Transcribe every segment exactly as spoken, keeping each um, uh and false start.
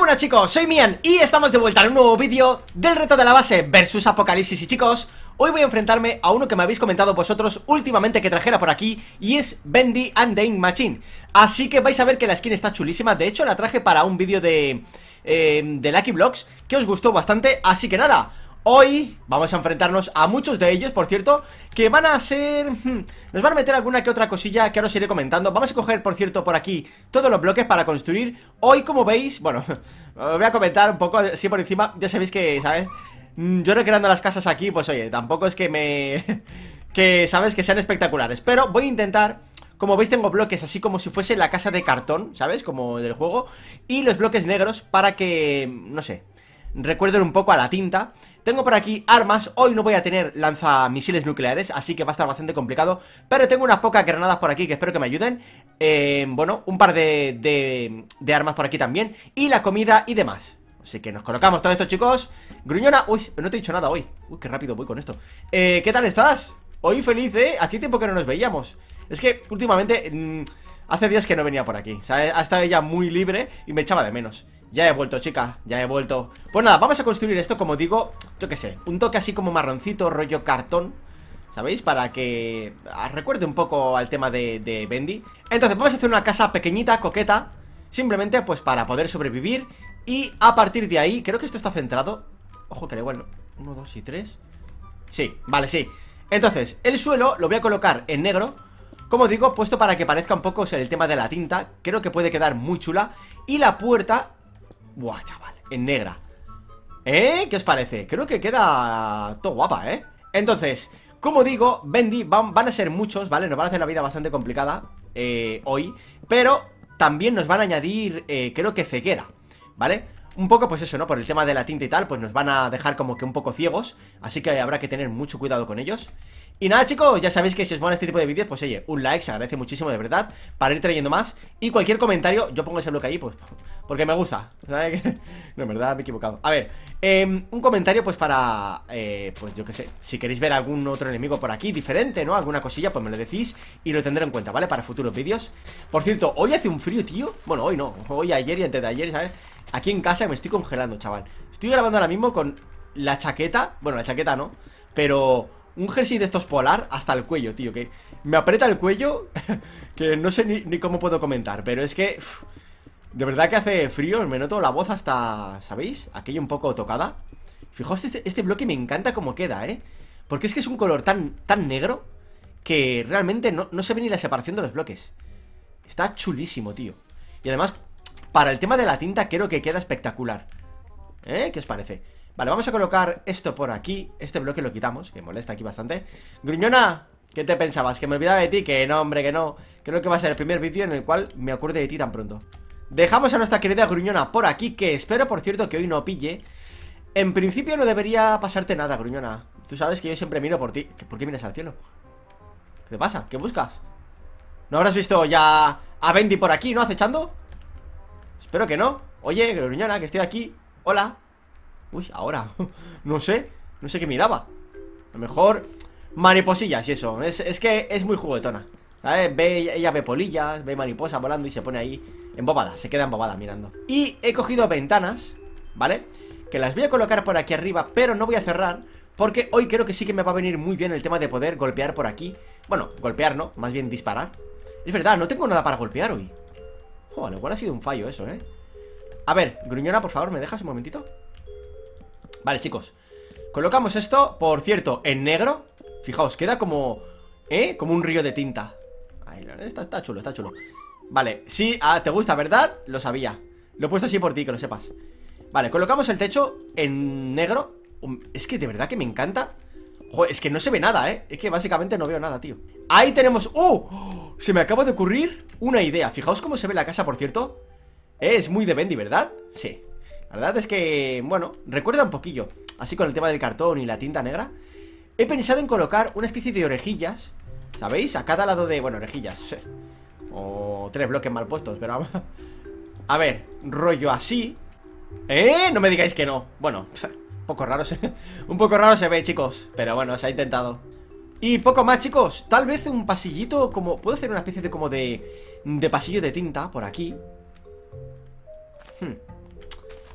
buenas chicos, soy Mian y estamos de vuelta en un nuevo vídeo del reto de la base versus Apocalipsis. Y chicos, hoy voy a enfrentarme a uno que me habéis comentado vosotros últimamente que trajera por aquí, y es Bendy and the Ink Machine. Así que vais a ver que la skin está chulísima. De hecho la traje para un vídeo de, eh, de Lucky Blocks que os gustó bastante. Así que nada, hoy vamos a enfrentarnos a muchos de ellos, por cierto, que van a ser... Hmm, nos van a meter alguna que otra cosilla que ahora os iré comentando. Vamos a coger, por cierto, por aquí todos los bloques para construir. Hoy, como veis, bueno, os voy a comentar un poco así por encima. Ya sabéis que, ¿sabes? Yo recreando las casas aquí, pues oye, tampoco es que me... que, ¿sabes? Que sean espectaculares. Pero voy a intentar... Como veis tengo bloques así como si fuese la casa de cartón, ¿sabes? Como del juego. Y los bloques negros para que, no sé, recuerden un poco a la tinta. Tengo por aquí armas. Hoy no voy a tener lanzamisiles nucleares, así que va a estar bastante complicado. Pero tengo unas pocas granadas por aquí que espero que me ayuden. eh, Bueno, un par de, de, de armas por aquí también. Y la comida y demás. Así que nos colocamos todo esto, chicos. Gruñona, uy, no te he dicho nada hoy. Uy, qué rápido voy con esto. eh, ¿Qué tal estás? Hoy feliz, ¿eh? Hacía tiempo que no nos veíamos. Es que últimamente mmm, hace días que no venía por aquí, ¿sabes? Ha estado ella muy libre y me echaba de menos. Ya he vuelto, chica, ya he vuelto. Pues nada, vamos a construir esto, como digo, yo qué sé, un toque así como marroncito, rollo cartón, ¿sabéis? Para que recuerde un poco al tema de, de Bendy. Entonces vamos a hacer una casa pequeñita, coqueta, simplemente pues para poder sobrevivir. Y a partir de ahí, creo que esto está centrado. Ojo que le igual, uno, dos y tres. Sí, vale, sí. Entonces, el suelo lo voy a colocar en negro, como digo, puesto para que parezca un poco, o sea, el tema de la tinta. Creo que puede quedar muy chula. Y la puerta... Buah, chaval, en negra. ¿Eh? ¿Qué os parece? Creo que queda todo guapa, ¿eh? Entonces, como digo, Bendy van, van a ser muchos, ¿vale? Nos van a hacer la vida bastante complicada eh, hoy. Pero también nos van a añadir, eh, creo que ceguera, ¿vale? Un poco, pues eso, ¿no? Por el tema de la tinta y tal, pues nos van a dejar como que un poco ciegos. Así que habrá que tener mucho cuidado con ellos. Y nada, chicos, ya sabéis que si os mola este tipo de vídeos, pues oye, un like se agradece muchísimo, de verdad, para ir trayendo más. Y cualquier comentario, yo pongo ese bloque ahí, pues, porque me gusta, ¿sabes? No, en verdad, me he equivocado. A ver, eh, un comentario, pues para, eh, pues yo qué sé, si queréis ver algún otro enemigo por aquí, diferente, ¿no? Alguna cosilla, pues me lo decís y lo tendré en cuenta, ¿vale? Para futuros vídeos. Por cierto, hoy hace un frío, tío. Bueno, hoy no, hoy, ayer y antes de ayer, ¿sabes? Aquí en casa me estoy congelando, chaval. Estoy grabando ahora mismo con la chaqueta, bueno, la chaqueta no, pero... un jersey de estos polar hasta el cuello, tío, que me aprieta el cuello. Que no sé ni, ni cómo puedo comentar. Pero es que, uff, de verdad que hace frío. Me noto la voz hasta, ¿sabéis? Aquello un poco tocada. Fijaos, este, este bloque me encanta cómo queda, ¿eh? Porque es que es un color tan, tan negro que realmente no, no se ve ni la separación de los bloques. Está chulísimo, tío. Y además, para el tema de la tinta creo que queda espectacular. ¿Eh? ¿Qué os parece? Vale, vamos a colocar esto por aquí. Este bloque lo quitamos, que molesta aquí bastante. Gruñona, ¿qué te pensabas? ¿Que me olvidaba de ti? Que no, hombre, que no. Creo que va a ser el primer vídeo en el cual me acuerde de ti tan pronto. Dejamos a nuestra querida Gruñona por aquí, que espero, por cierto, que hoy no pille. En principio no debería pasarte nada, Gruñona. Tú sabes que yo siempre miro por ti. ¿Por qué miras al cielo? ¿Qué te pasa? ¿Qué buscas? ¿No habrás visto ya a Bendy por aquí, no? ¿Acechando? Espero que no. Oye, Gruñona, que estoy aquí. Hola. Uy, ahora, no sé, no sé qué miraba. A lo mejor mariposillas y eso. Es, es que es muy juguetona, ¿sabes? Ve, ella ve polillas, ve mariposas volando y se pone ahí embobada, se queda embobada mirando. Y he cogido ventanas, ¿vale? Que las voy a colocar por aquí arriba, pero no voy a cerrar, porque hoy creo que sí que me va a venir muy bien el tema de poder golpear por aquí. Bueno, golpear no, más bien disparar. Es verdad, no tengo nada para golpear hoy. Joder, igual ha sido un fallo eso, ¿eh? A ver, Gruñona, por favor, ¿me dejas un momentito? Vale, chicos, colocamos esto, por cierto, en negro. Fijaos, queda como... ¿Eh? Como un río de tinta. Ahí, está, está chulo, está chulo. Vale, sí, ah, te gusta, ¿verdad? Lo sabía. Lo he puesto así por ti, que lo sepas. Vale, colocamos el techo en negro. Es que de verdad que me encanta. Joder, es que no se ve nada, ¿eh? Es que básicamente no veo nada, tío. Ahí tenemos... ¡Oh! Se me acaba de ocurrir una idea. Fijaos cómo se ve la casa, por cierto. Es muy de Bendy, ¿verdad? Sí. La verdad es que, bueno, recuerda un poquillo. Así con el tema del cartón y la tinta negra. He pensado en colocar una especie de orejillas, ¿sabéis? A cada lado de... bueno, orejillas o tres bloques mal puestos, pero vamos. A ver, rollo así. ¿Eh? No me digáis que no. Bueno, un poco raro se... un poco raro se ve, chicos. Pero bueno, se ha intentado. Y poco más, chicos. Tal vez un pasillito como... puedo hacer una especie de como de... de pasillo de tinta por aquí. Hmm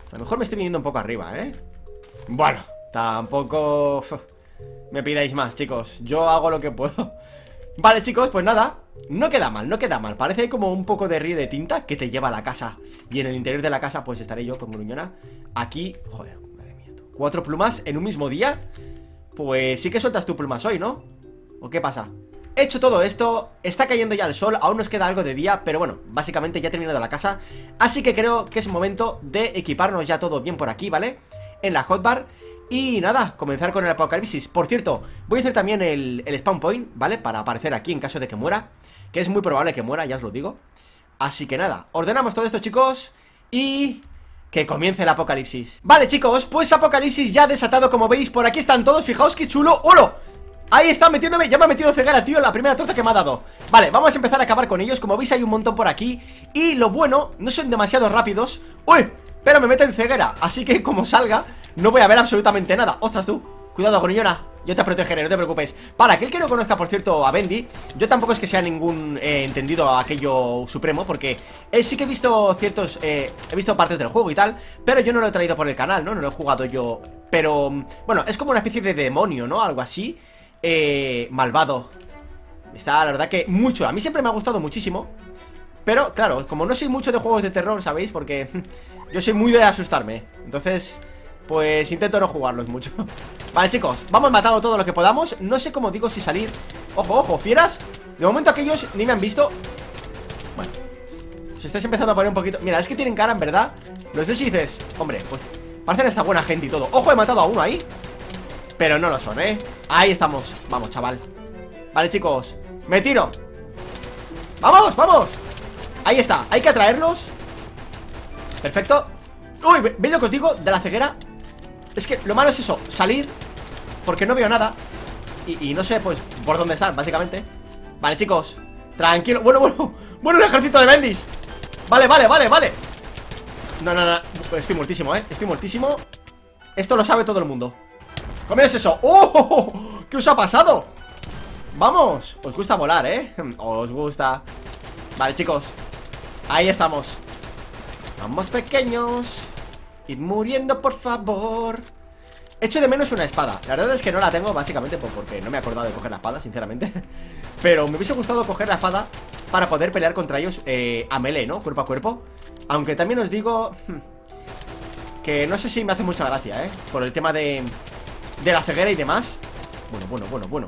A lo mejor me estoy viniendo un poco arriba, ¿eh? Bueno, tampoco me pidáis más, chicos. Yo hago lo que puedo. Vale, chicos, pues nada. No queda mal, no queda mal. Parece como un poco de río de tinta que te lleva a la casa. Y en el interior de la casa pues estaré yo con gruñona. Aquí, joder, madre mía tú. Cuatro plumas en un mismo día. Pues sí que sueltas tu plumas hoy, ¿no? ¿O qué pasa? He hecho todo esto, está cayendo ya el sol. Aún nos queda algo de día, pero bueno, básicamente ya he terminado la casa. Así que creo que es momento de equiparnos ya todo bien por aquí, ¿vale? En la hotbar. Y nada, comenzar con el apocalipsis. Por cierto, voy a hacer también el, el spawn point, ¿vale? Para aparecer aquí en caso de que muera. Que es muy probable que muera, ya os lo digo. Así que nada, ordenamos todo esto, chicos. Y que comience el apocalipsis. Vale, chicos, pues apocalipsis ya desatado, como veis. Por aquí están todos, fijaos qué chulo. ¡Holo! Ahí está metiéndome, ya me ha metido ceguera, tío, la primera torta que me ha dado. Vale, vamos a empezar a acabar con ellos. Como veis hay un montón por aquí. Y lo bueno, no son demasiado rápidos. ¡Uy! Pero me meten ceguera, así que como salga no voy a ver absolutamente nada. ¡Ostras tú! Cuidado, gruñona, yo te protegeré, no te preocupes. Para aquel que no conozca, por cierto, a Bendy, yo tampoco es que sea ningún eh, entendido a aquello supremo, porque eh, sí que he visto ciertos, eh, he visto partes del juego y tal, pero yo no lo he traído por el canal, ¿no? No lo he jugado yo. Pero, bueno, es como una especie de demonio, ¿no? Algo así, eh, malvado. Está, la verdad que mucho, a mí siempre me ha gustado muchísimo. Pero, claro, como no soy mucho de juegos de terror, ¿sabéis? Porque yo soy muy de asustarme. Entonces, pues intento no jugarlos mucho. Vale, chicos, vamos matando todo lo que podamos. No sé cómo digo si salir. Ojo, ojo, fieras. De momento aquellos ni me han visto. Bueno, se estáis empezando a poner un poquito. Mira, es que tienen cara, en verdad. Los ves y dices, hombre, pues parecen esta buena gente y todo. Ojo, he matado a uno ahí. Pero no lo son, ¿eh? Ahí estamos, vamos, chaval. Vale, chicos, me tiro. ¡Vamos, vamos! Ahí está, hay que atraerlos. Perfecto. Uy, ¿veis lo que os digo de la ceguera? Es que lo malo es eso, salir, porque no veo nada. Y, y no sé, pues, por dónde están, básicamente. Vale, chicos, tranquilo. Bueno, bueno, bueno, el ejército de Bendis. Vale, vale, vale, vale. No, no, no, estoy muertísimo, eh, estoy muertísimo. Esto lo sabe todo el mundo. ¿Cómo es eso? ¡Oh! ¿Qué os ha pasado? Vamos, os gusta volar, eh. Os gusta. Vale, chicos, ahí estamos. Vamos, pequeños. Id muriendo, por favor. Echo de menos una espada. La verdad es que no la tengo, básicamente porque no me he acordado de coger la espada, sinceramente. Pero me hubiese gustado coger la espada para poder pelear contra ellos eh, a melee, ¿no? Cuerpo a cuerpo. Aunque también os digo que no sé si me hace mucha gracia, ¿eh? Por el tema de, de la ceguera y demás. Bueno, bueno, bueno, bueno.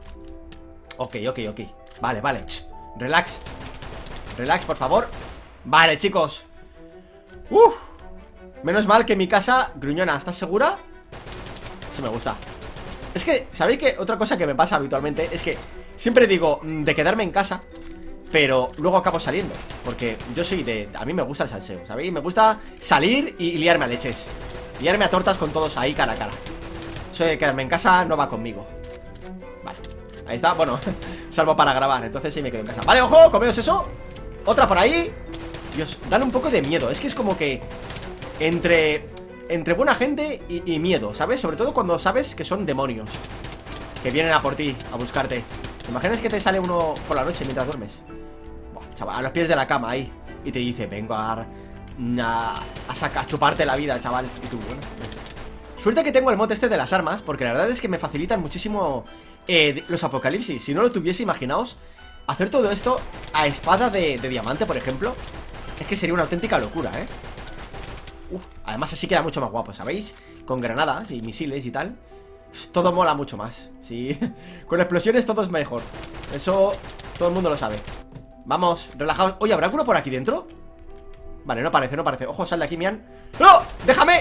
Ok, ok, ok. Vale, vale. Shh, relax. Relax, por favor. Vale, chicos. Uf. Menos mal que en mi casa. Gruñona, ¿estás segura? Sí, me gusta. Es que, ¿sabéis qué? Otra cosa que me pasa habitualmente es que siempre digo de quedarme en casa, pero luego acabo saliendo. Porque yo soy de... A mí me gusta el salseo, ¿sabéis? Me gusta salir y liarme a leches. Liarme a tortas con todos ahí cara a cara. Eso de quedarme en casa no va conmigo. Vale, ahí está, bueno, salvo para grabar, entonces sí me quedo en casa. Vale, ojo, comeos eso. Otra por ahí. Dios, dan un poco de miedo. Es que es como que Entre... Entre buena gente y, y miedo, ¿sabes? Sobre todo cuando sabes que son demonios que vienen a por ti, a buscarte. ¿Te imaginas que te sale uno por la noche mientras duermes? Buah, chaval, a los pies de la cama ahí. Y te dice, vengo a... A, a, saca, a chuparte la vida, chaval. Y tú, bueno, suerte que tengo el mod este de las armas, porque la verdad es que me facilitan muchísimo eh, los apocalipsis. Si no lo tuviese, imaginaos hacer todo esto a espada de, de diamante, por ejemplo. Es que sería una auténtica locura, ¿eh? Uf, además así queda mucho más guapo, ¿sabéis? Con granadas y misiles y tal. Todo mola mucho más, sí. Con explosiones todo es mejor. Eso todo el mundo lo sabe. Vamos, relajaos. Oye, ¿habrá alguno por aquí dentro? Vale, no parece, no parece. Ojo, sal de aquí, Mian. ¡No! ¡Déjame!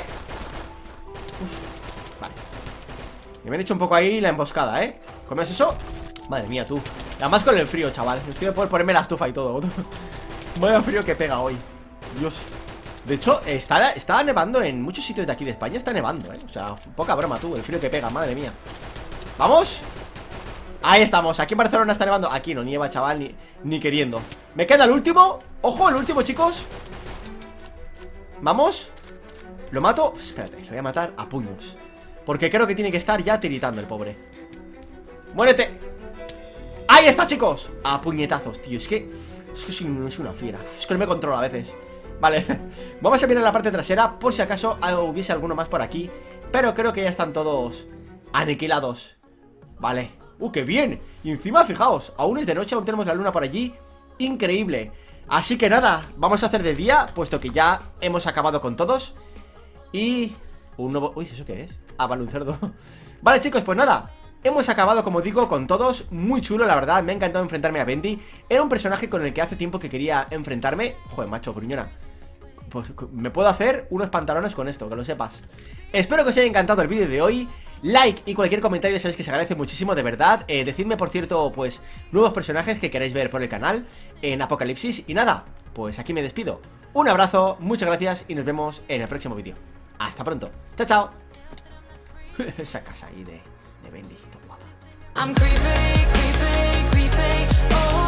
Uf, vale. Me han hecho un poco ahí la emboscada, ¿eh? ¿Comes eso? Madre mía, tú. Además con el frío, chaval. Estoy por ponerme la estufa y todo. Vaya frío que pega hoy. Dios. De hecho, está, está nevando en muchos sitios de aquí de España. Está nevando, ¿eh? O sea, poca broma, tú. El frío que pega, madre mía. ¡Vamos! Ahí estamos. Aquí en Barcelona está nevando. Aquí no nieva, chaval, ni, ni queriendo. Me queda el último. ¡Ojo, el último, chicos! Vamos. Lo mato. Espérate, lo voy a matar a puños. Porque creo que tiene que estar ya tiritando el pobre. ¡Muérete! ¡Ahí está, chicos! A puñetazos, tío. Es que... Es que soy, soy una fiera. Es que no me controlo a veces. Vale, vamos a mirar la parte trasera por si acaso hubiese alguno más por aquí. Pero creo que ya están todos aniquilados. Vale, uh, qué bien. Y encima, fijaos, aún es de noche, aún tenemos la luna por allí. Increíble. Así que nada, vamos a hacer de día, puesto que ya hemos acabado con todos. Y... un nuevo... uy, ¿eso qué es? Ah, vale, un cerdo. Vale, chicos, pues nada, hemos acabado, como digo, con todos. Muy chulo, la verdad, me ha encantado enfrentarme a Bendy. Era un personaje con el que hace tiempo que quería enfrentarme. Joder, macho, gruñona. Pues me puedo hacer unos pantalones con esto, que lo sepas. Espero que os haya encantado el vídeo de hoy. Like y cualquier comentario sabéis que se agradece muchísimo, de verdad. eh, Decidme, por cierto, pues nuevos personajes que queráis ver por el canal en Apocalipsis. Y nada, pues aquí me despido. Un abrazo, muchas gracias y nos vemos en el próximo vídeo. Hasta pronto, chao, chao. Esa casa ahí de, de Bendy, guapa. I'm creeping, creeping, creeping, oh.